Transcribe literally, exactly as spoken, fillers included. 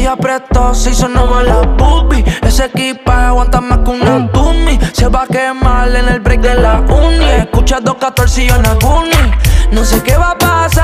Ella prestó, se hizo nueva la boobie. Ese equipaje aguanta más que una Tumi. Se va a quemar en el break de la uni. Escucha dos catorce y yo en la uni. No sé qué va a pasar.